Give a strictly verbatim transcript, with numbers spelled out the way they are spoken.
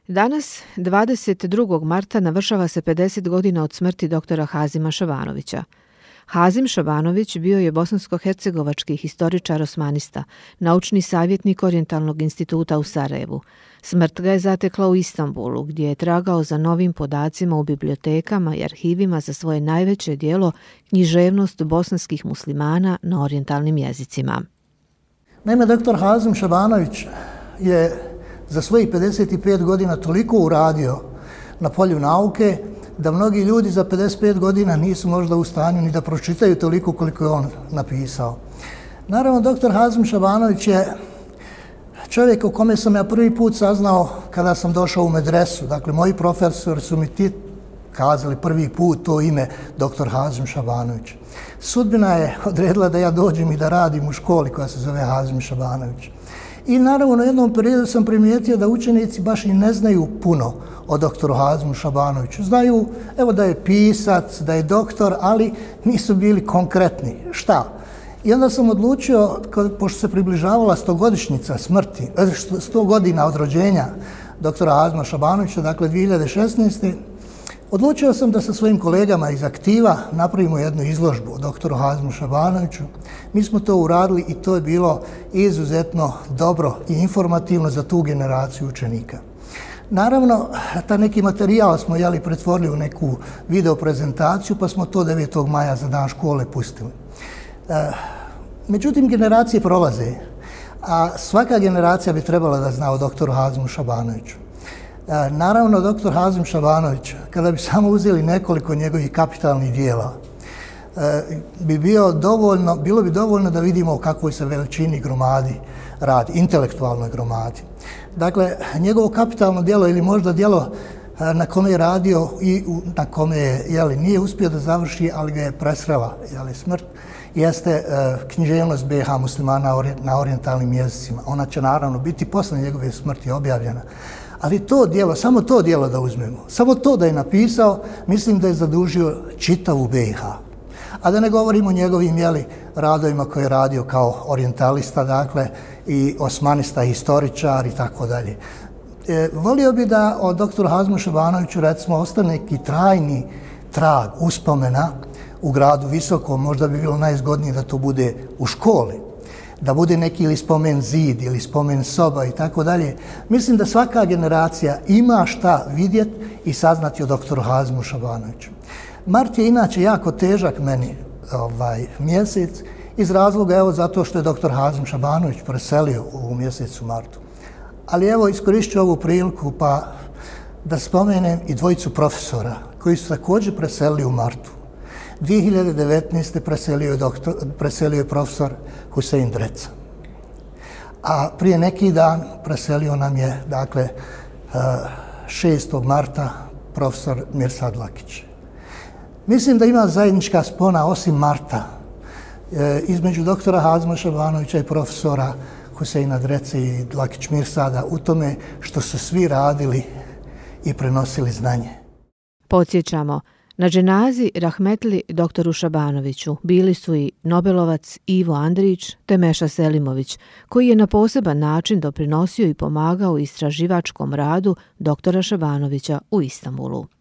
Danas, dvadeset drugog marta, navršava se pedeset godina od smrti doktora Hazima Šabanovića. Hazim Šabanović bio je bosansko-hercegovački historičar osmanista, naučni savjetnik Orijentalnog instituta u Sarajevu. Smrt ga je zatekla u Istanbulu, gdje je tragao za novim podacima u bibliotekama i arhivima za svoje najveće djelo Književnost bosanskih muslimana na orijentalnim jezicima. Naime, doktor Hazim Šabanović je za svojih pedeset pet godina toliko uradio na polju nauke da mnogi ljudi za pedeset pet godina nisu možda u stanju ni da pročitaju toliko koliko je on napisao. Naravno, doktor Hazim Šabanović je čovjek o kome sam ja prvi put saznao kada sam došao u medresu. Dakle, moji profesori su mi ti kazali prvi put to ime doktor Hazim Šabanović. Sudbina je odredila da ja dođem i da radim u školi koja se zove Hazim Šabanović. I naravno, u jednom periodu sam primijetio da učenici baš i ne znaju puno o doktoru Hazimu Šabanoviću. Znaju, evo, da je pisac, da je doktor, ali nisu bili konkretni. Šta? I onda sam odlučio, pošto se približavala stogodišnjica smrti, sto godina od rođenja doktora Hazima Šabanovića, dakle dvije hiljade šesnaeste. Odlučio sam da sa svojim kolegama iz aktiva napravimo jednu izložbu o doktoru Hazimu Šabanoviću. Mi smo to uradili i to je bilo izuzetno dobro i informativno za tu generaciju učenika. Naravno, ta neki materijal smo jeli, pretvorili u neku video prezentaciju, pa smo to devetog maja za dan škole pustili. E, međutim, generacije prolaze, a svaka generacija bi trebala da zna o doktoru Hazimu Šabanoviću. E, naravno, doktor Hazim Šabanović, kada bi samo uzeli nekoliko njegovih kapitalnih dijela, e, bi bio dovoljno, bilo bi dovoljno da vidimo o kakvoj se veličini gromadi radi, intelektualnoj gromadi. Dakle, njegovo kapitalno djelo ili možda djelo na kome je radio i na kome je, jeli, nije uspio da završi, ali ga je presrela, jeli, smrt, jeste e, Književnost B iH muslimana na orijentalnim jezicima. Ona će naravno biti posle njegove smrti objavljena. Ali to djelo, samo to djelo da uzmemo, samo to da je napisao, mislim da je zadužio čitavu B iH. A da ne govorimo o njegovim, jeli, radovima koje je radio kao orijentalista, dakle, i osmanista, historičar i tako dalje. E, volio bi da o doktoru Hazimu Šabanoviću, recimo, ostane neki trajni trag, uspomena u gradu Visokom. Možda bi bilo najzgodnije da to bude u školi, da bude neki ili spomen zid ili spomen soba i tako dalje. Mislim da svaka generacija ima šta vidjeti i saznati o doktoru Hazimu Šabanoviću. Mart je inače jako težak meni ovaj, mjesec iz razloga, evo, zato što je doktor Hazim Šabanović preselio u mjesecu martu. Ali evo, iskoristit ću ovu priliku pa da spomenem i dvojicu profesora koji su također preselili u martu. dvije hiljade devetnaeste. preselio je, doktor, preselio je profesor Husein Dreca. A prije neki dan preselio nam je, dakle, šestog marta profesor Mirsad Lakić. Mislim da ima zajednička spona, osim Marta, između doktora Hazima Šabanovića i profesora Huseina Drece i Lakić Mirsada u tome što su svi radili i prenosili znanje. Podsjećamo, na dženazi rahmetli doktoru Šabanoviću bili su i Nobelovac Ivo Andrić te Meša Selimović, koji je na poseban način doprinosio i pomagao istraživačkom radu doktora Šabanovića u Istanbulu.